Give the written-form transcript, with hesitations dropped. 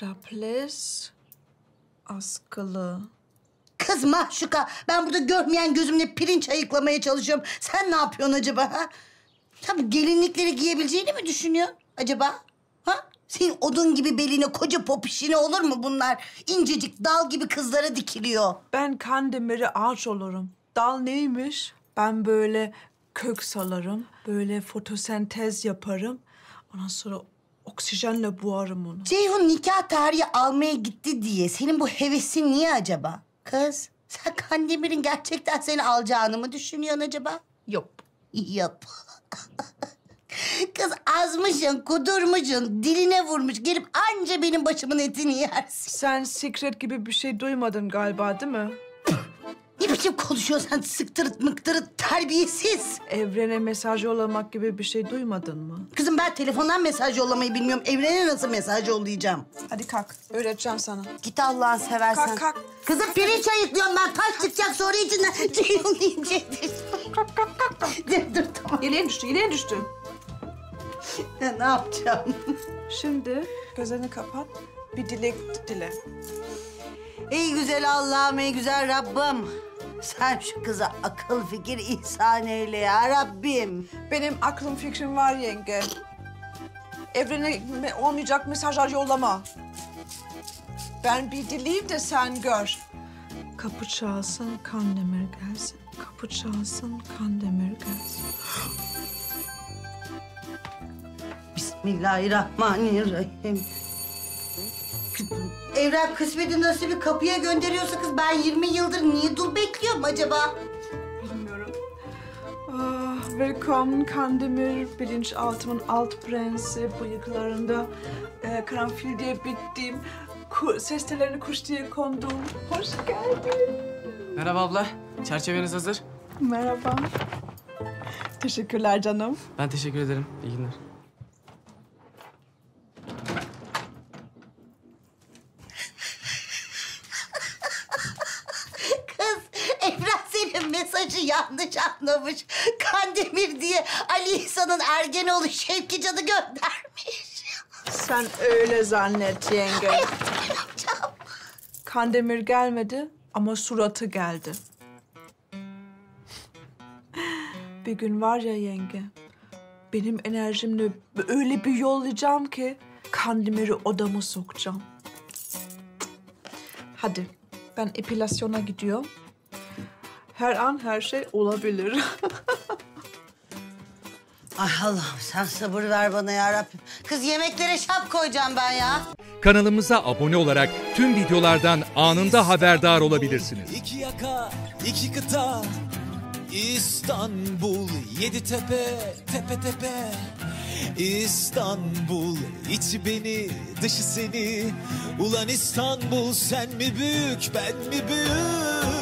Strapless, askılı. Kız Mahşuka, ben burada görmeyen gözümle pirinç ayıklamaya çalışıyorum. Sen ne yapıyorsun acaba ha? Sen bu gelinlikleri giyebileceğini mi düşünüyorsun acaba? Ha? Senin odun gibi beline, koca popişine olur mu bunlar? İncecik dal gibi kızlara dikiliyor. Ben Kandemir'e ağaç olurum. Dal neymiş? Ben böyle kök salarım, böyle fotosentez yaparım. Ondan sonra oksijenle boğarım onu. Ceyhun nikah tarihi almaya gitti diye senin bu hevesin niye acaba? Kız, sen Kandemir'in gerçekten seni alacağını mı düşünüyorsun acaba? Yok. Yap. Kız azmışsın, kudurmuşsun, diline vurmuş. Gelip anca benim başımın etini yersin. Sen secret gibi bir şey duymadın galiba değil mi? Ne biçim konuşuyorsun sen sıktırıt mıktırıt terbiyesiz. Evrene mesaj yollamak gibi bir şey duymadın mı? Kızım ben telefondan mesaj yollamayı bilmiyorum. Evrene nasıl mesaj yollayacağım? Hadi kalk, öğreteceğim sana. Git Allah'ını seversen. Kalk, kalk. Kızım pirinç ayıklıyorum ben. Taş çıkacak sonra içinden. Ceyhun yiyecektir. Kalk, kalk, kalk, kalk. Dur tamam. Yeleğin düştü, yeleğin düştü. Ya, ne yapacağım? Şimdi gözlerini kapat, bir dilek dile. Ey güzel Allah'ım, ey güzel Rabbim. Sen şu kıza akıl fikir ihsan eyle ya Rabbim. Benim aklım fikrim var yenge. Evrene olmayacak mesajlar yollama. Ben bir dileyim de sen gör. Kapı çalsın, Kandemir gelsin. Kapı çalsın, Kandemir gelsin. Bismillahirrahmanirrahim. Evren kısmeti nasibi kapıya gönderiyorsa kız ben 20 yıldır niye dul bekliyorum acaba? Bilmiyorum. Ah, willkommen Kandemir, bilinçaltımın alt prensi, bıyıklarında karanfil diye bittiğim, ses tellerini kuş diye konduğum. Hoş geldin. Merhaba abla. Çerçeveniz hazır. Merhaba. Teşekkürler canım. Ben teşekkür ederim. İyi günler. Kız Evren senin mesajı yanlış anlamış. Kandemir diye Ali İhsan'ın Ergenoğlu Şevkican'ı göndermiş. Sen öyle zannet yenge. Kandemir gelmedi ama suratı geldi. Bir gün var ya yenge, benim enerjimle öyle bir yollayacağım ki Kandemir'i odama sokacağım. Hadi ben epilasyona gidiyorum. Her an her şey olabilir. Ay Allah'ım sen sabır ver bana ya Rabbim. Kız yemeklere şap koyacağım ben ya. Kanalımıza abone olarak tüm videolardan anında haberdar olabilirsiniz. İki yaka, iki kıta, İstanbul, yedi tepe, tepe tepe. İstanbul, içi beni, dışı seni. Ulan İstanbul, sen mi büyük, ben mi büyük?